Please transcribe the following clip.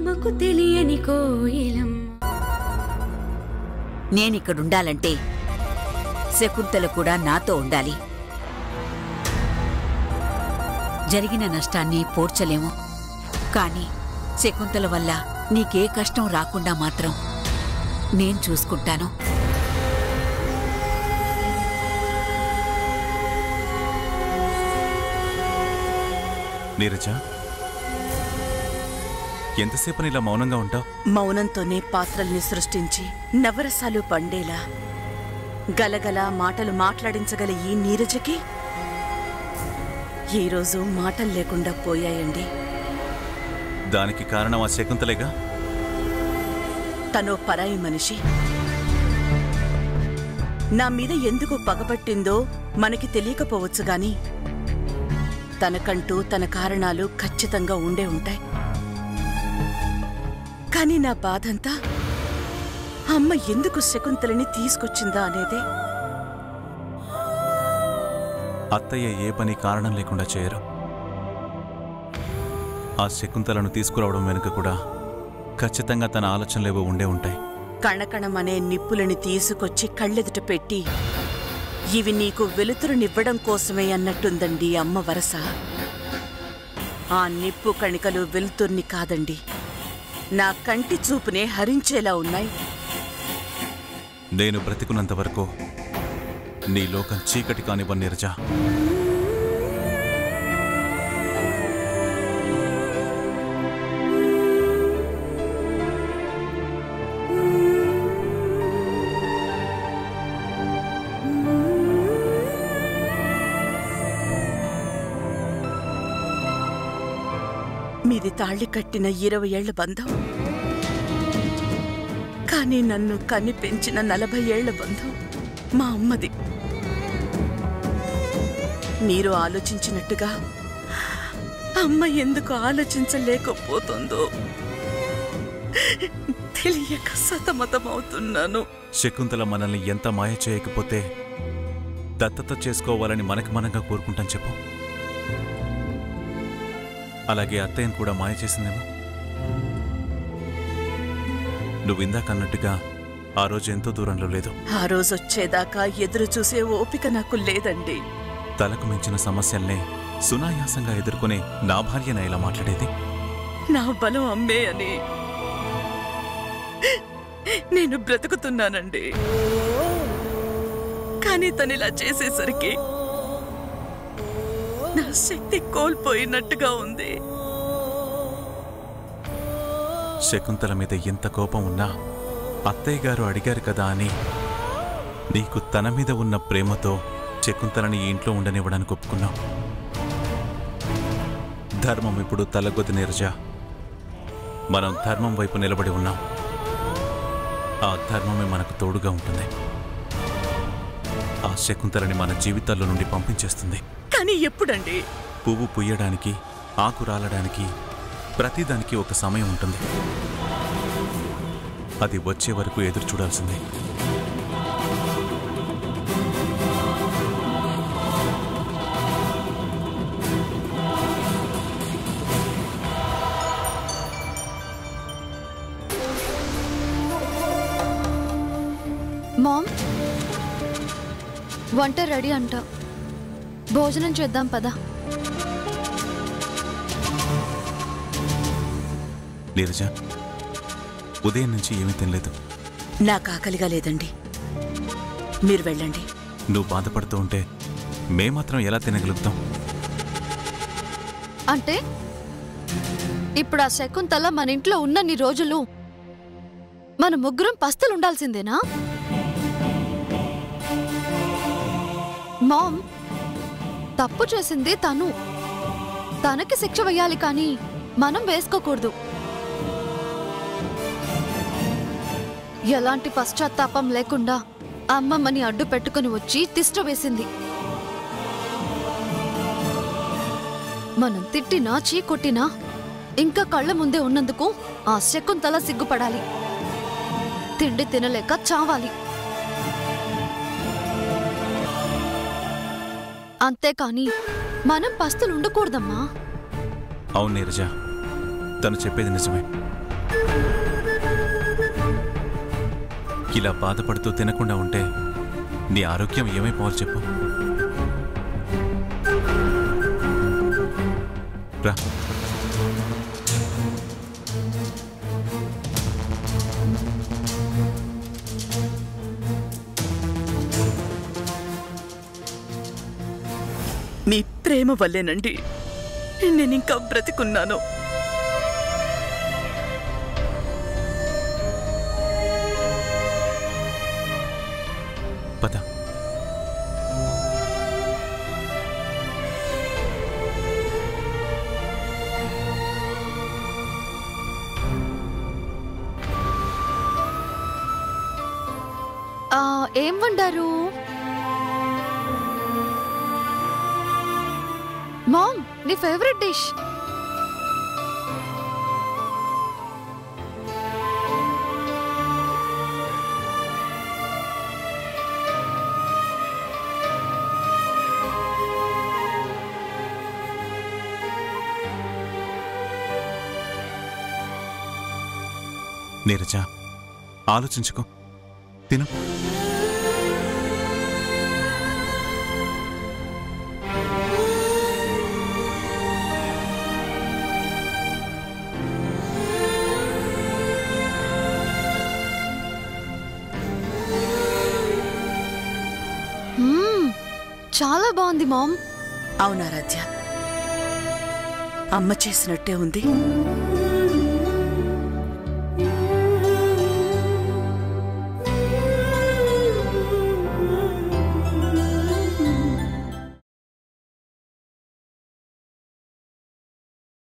అమ్మకు తెలియని కోయిలమ్మ. నేనిక్కడుండాలంటే శకుంతల కూడా నాతో ఉండాలి. జరిగిన నష్టాన్ని పోడ్చలేము, కానీ శకుంతల వల్ల నీకే కష్టం రాకుండా మాత్రం నేను చూసుకుంటాను. నీరజ, ఎంతసేపని ఇలా మౌనంగా ఉంటావు? మౌనంతోనే పాత్రల్ని సృష్టించి నవరసాలు పండేలా గలగల మాటలు మాట్లాడించగల ఈ నీరజకి ఈరోజు మాటలు లేకుండా పోయాయండి. దానికి కారణం ఆ శకుంతలేగా. తనో పరాయి మనిషి. నా మీద ఎందుకు పగపట్టిందో మనకి తెలియకపోవచ్చు గాని తనకంటూ తన కారణాలు ఖచ్చితంగా ఉండే ఉంటాయి. కానీ నా బాధంతా అమ్మ ఎందుకు శకుంతలని తీసుకొచ్చిందా అనేదే. అత్తయ్య ఏ పని కారణం లేకుండా చేయరు. ఆ శకుంతలను తీసుకురావడం వెనుక కూడా ఖచ్చితంగా తన ఆలోచనలేవో ఉండే ఉంటాయి. కణకణమనే నిప్పులని తీసుకొచ్చి కళ్ళెదుట పెట్టి ఇవి నీకు వెలుతురునివ్వడం కోసమే అన్నట్టుందండి అమ్మ వరస. ఆ నిప్పు కణికలు వెలుతుర్ని కాదండి, నా కంటి చూపునే హరించేలా ఉన్నాయి. నేను బ్రతికున్నంత వరకు నీ లోకం చీకటి కానివ్వను నీరజ. మీది తాళి కట్టిన 20 ఏళ్ల బంధం, కానీ నన్ను కని పెంచిన 40 ఏళ్ల బంధం మా అమ్మది. మీరు ఆలోచించినట్టుగా అమ్మ ఎందుకు ఆలోచించలేకపోతుందో తెలియక సతమతమవుతున్నాను. శకుంతల మనల్ని ఎంత మాయ చేయకపోతే దత్తత చేసుకోవాలని మనకు మనంగా కోరుకుంటాం చెప్పు. అలాగే అత్తయ్యను కూడా మాయ చేసిందేమో. నువ్వు ఇందాకన్నట్టుగా ఆ రోజు ఎంతో దూరంలో లేదు. ఆ రోజు వచ్చేదాకా ఎదురు చూసే ఓపిక నాకు లేదండి. తలకు మించిన సమస్యల్నే సునాయాసంగా ఎదుర్కొనే నా భార్యన ఇలా మాట్లాడేది. నా బలం అమ్మే అని నేను బ్రతుకుతున్నానండి. కానీ తనిలా చేసేసరికి నా శక్తి కోల్పోయినట్టుగా ఉంది. శకుంతల మీద ఎంత కోపం ఉన్నా అత్తయ్య గారు అడిగారు కదా అని నీకు తన మీద ఉన్న ప్రేమతో శకుంతలని ఈ ఇంట్లో ఉండనివ్వడానికి ఒప్పుకున్నావు. ధర్మం ఇప్పుడు తలగొద్దు నీరజ. మనం ధర్మం వైపు నిలబడి ఉన్నాం. ఆ ధర్మమే మనకు తోడుగా ఉంటుంది. ఆ శకుంతలని మన జీవితాల్లో నుండి పంపించేస్తుంది. కానీ ఎప్పుడండి? పువ్వు పుయ్యడానికి, ఆకు రాలడానికి ప్రతిదానికి ఒక సమయం ఉంటుంది. అది వచ్చే వరకు ఎదురు చూడాల్సిందే. మామ్, వంట రెడీ అంట. భోజనం చేద్దాం పదా. నీరజ, ఉదయం నుంచి ఏమీ తినలేదు. నాకు ఆకలిగా లేదండి, మీరు వెళ్ళండి. నువ్వు బాధపడుతూ ఉంటే మేమాత్రం ఎలా తినగలుగుతాం? అంటే ఇప్పుడు ఆ శకుంతల మన ఇంట్లో ఉన్నన్ని రోజులు మన ముగ్గురం పస్తులుండాల్సిందేనా? మామ్, తప్పు చేసింది తను. తనకి శిక్ష వేయాలి కానీ మనం వేసుకోకూడదు. ఎలాంటి పశ్చాత్తాపం లేకుండా అమ్మమ్మని అడ్డు పెట్టుకుని వచ్చి తిష్ట వేసింది. మనం తిట్టినా చీకొట్టినా ఇంకా కళ్ళ ముందే ఉన్నందుకు ఆ శకుంతల సిగ్గుపడాలి. తిండి తినలేక చావాలి. అంతేకాని మనం పస్తులుండకూడదమ్మా. అవును నీరజ, తను చెప్పేది నిజమే. ఇలా బాధపడుతూ తినకుండా ఉంటే నీ ఆరోగ్యం ఏమైపోవాలి చెప్పు. రా. మీ ప్రేమ వల్లేనండి నేనింకా బ్రతికున్నాను. పద. ఏం వండారు మామ్? నీ ఫేవరెట్ డిష్. నీరజ, ఆలోచించుకో, తిను. చాలా బాగుంది మామ్. అవునా రాజ్య, అమ్మ చేసినట్టే ఉంది.